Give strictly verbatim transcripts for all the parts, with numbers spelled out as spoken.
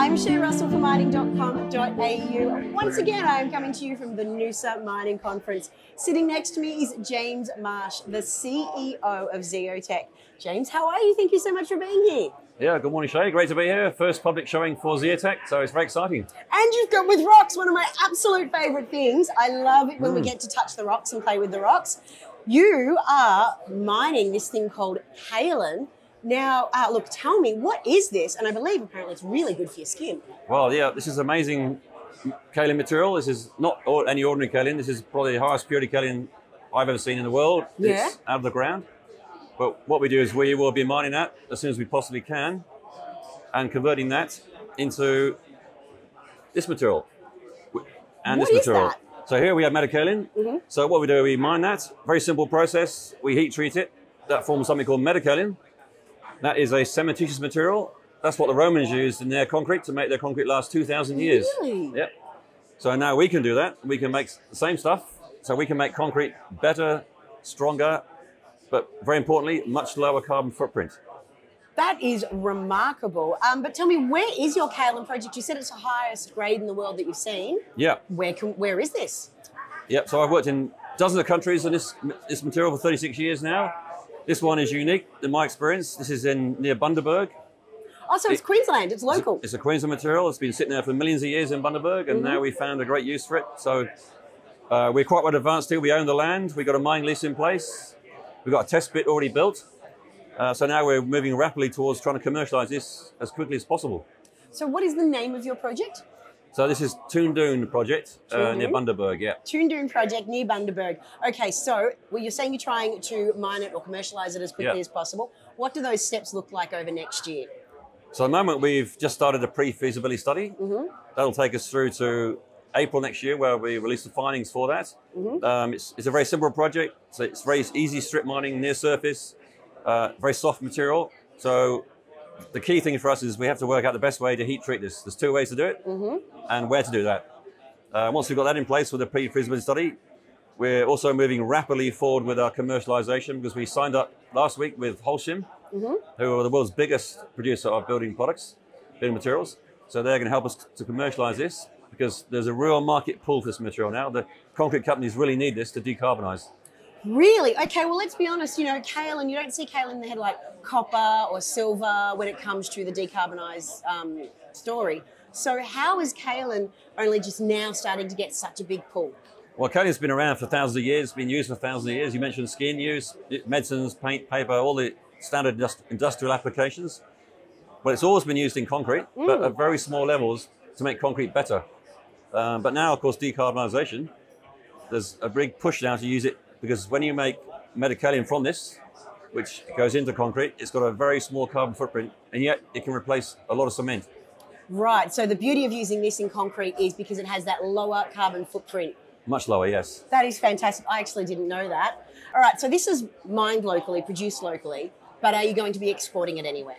I'm Shae Russell from mining dot com dot A U. Once again, I am coming to you from the Noosa Mining Conference. Sitting next to me is James Marsh, the C E O of Zeotech. James, how are you? Thank you so much for being here. Yeah, good morning, Shae. Great to be here. First public showing for Zeotech, so it's very exciting. And you've got with rocks, one of my absolute favourite things. I love it when mm. we get to touch the rocks and play with the rocks. You are mining this thing called kaolin. Now, uh, look, tell me, what is this? And I believe apparently it's really good for your skin. Well, yeah, this is amazing kaolin material. This is not any ordinary kaolin. This is probably the highest purity kaolin I've ever seen in the world. Yeah. It's out of the ground. But what we do is we will be mining that as soon as we possibly can and converting that into this material and what this material. That? So here we have metakaolin. Mm-hmm. So what we do, we mine that. Very simple process. We heat treat it. That forms something called metakaolin. That is a cementitious material. That's what the Romans used in their concrete to make their concrete last two thousand years. Really? Yep. So now we can do that. We can make the same stuff. So we can make concrete better, stronger, but very importantly, much lower carbon footprint. That is remarkable. Um, but tell me, where is your kaolin project? You said it's the highest grade in the world that you've seen. Yeah. Where can, where is this? Yep. So I've worked in dozens of countries on this, this material for thirty-six years now. This one is unique in my experience. This is in near Bundaberg. Oh, so it's it, Queensland, it's local. It's a, it's a Queensland material. It's been sitting there for millions of years in Bundaberg, and mm-hmm. now we found a great use for it. So uh, we're quite well advanced here. We own the land. We've got a mine lease in place. We've got a test pit already built. Uh, so now we're moving rapidly towards trying to commercialise this as quickly as possible. So what is the name of your project? So this is Toondoon Project uh, near Bundaberg, yeah. Toondoon Project near Bundaberg. Okay, so well, you're saying you're trying to mine it or commercialise it as quickly yeah. as possible. What do those steps look like over next year? So at the moment, we've just started a pre-feasibility study. Mm-hmm. That'll take us through to April next year, where we release the findings for that. Mm-hmm. um, it's, it's a very simple project. So it's very easy strip mining near surface, uh, very soft material. So the key thing for us is we have to work out the best way to heat treat this. There's two ways to do it, mm-hmm. and where to do that. Uh, once we've got that in place with the pre-feasibility study, we're also moving rapidly forward with our commercialization, because we signed up last week with Holcim, mm-hmm. who are the world's biggest producer of building products, building materials. So they're going to help us to commercialize this, because there's a real market pull for this material now. The concrete companies really need this to decarbonize. Really? Okay, well, let's be honest, you know, kaolin, you don't see kaolin in the head like copper or silver when it comes to the decarbonise um, story. So how is kaolin only just now starting to get such a big pull? Well, kaolin's been around for thousands of years, been used for thousands of years. You mentioned skin use, medicines, paint, paper, all the standard industrial applications. Well, it's always been used in concrete, mm. but at very small levels to make concrete better. Um, but now, of course, decarbonisation, there's a big push now to use it, because when you make metakaolin from this, which goes into concrete, it's got a very small carbon footprint, and yet it can replace a lot of cement. Right, so the beauty of using this in concrete is because it has that lower carbon footprint. Much lower, yes. That is fantastic. I actually didn't know that. All right, so this is mined locally, produced locally, but are you going to be exporting it anywhere?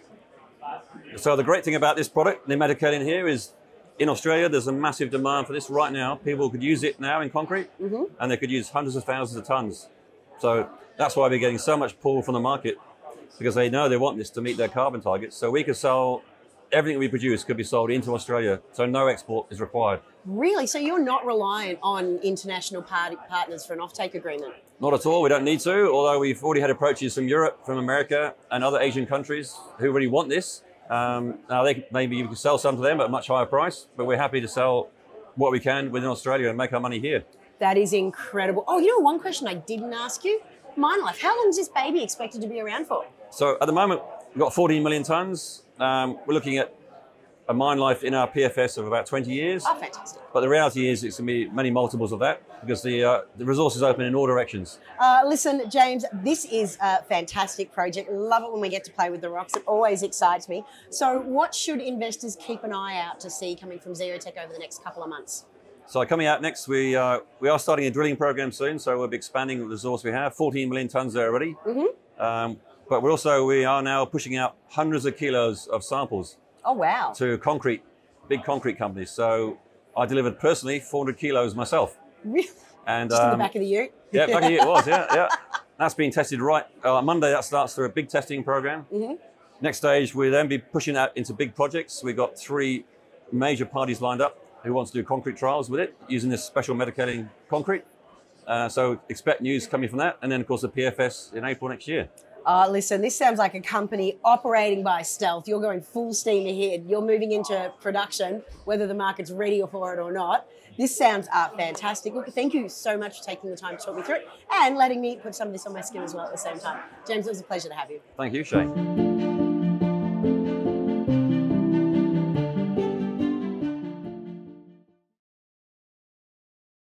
So the great thing about this product, the metakaolin here, is in Australia, there's a massive demand for this right now. People could use it now in concrete, mm-hmm. and they could use hundreds of thousands of tons. So that's why we're getting so much pull from the market, because they know they want this to meet their carbon targets. So we could sell, everything we produce could be sold into Australia, so no export is required. Really? So you're not reliant on international party partners for an offtake agreement? Not at all. We don't need to, although we've already had approaches from Europe, from America, and other Asian countries who really want this. Um, now, they, maybe you can sell some to them at a much higher price, but we're happy to sell what we can within Australia and make our money here. That is incredible. Oh, you know, one question I didn't ask you, mine life. How long is this baby expected to be around for? So at the moment, we've got fourteen million tons. Um, we're looking at a mine life in our P F S of about twenty years. Oh, fantastic. But the reality is it's going to be many multiples of that, because the, uh, the resource is open in all directions. Uh, listen, James, this is a fantastic project. Love it when we get to play with the rocks. It always excites me. So what should investors keep an eye out to see coming from Zeotech over the next couple of months? So coming out next, we, uh, we are starting a drilling program soon, so we'll be expanding the resource we have. fourteen million tons there already. Mm-hmm. um, but we're also, we are now pushing out hundreds of kilos of samples. Oh, wow. To concrete, big concrete companies. So I delivered personally four hundred kilos myself. Really? And, Just um, in the back of the ute? Yeah, back of the ute it was, yeah, yeah. That's been tested right. Uh, Monday, that starts through a big testing program. Mm-hmm. Next stage, we'll then be pushing out into big projects. We've got three major parties lined up who wants to do concrete trials with it using this special medicating concrete. Uh, so expect news coming from that. And then, of course, the P F S in April next year. Uh, listen, this sounds like a company operating by stealth. You're going full steam ahead. You're moving into production, whether the market's ready for it or not. This sounds uh, fantastic. Look, thank you so much for taking the time to talk me through it and letting me put some of this on my skin as well at the same time. James, it was a pleasure to have you. Thank you, Shae.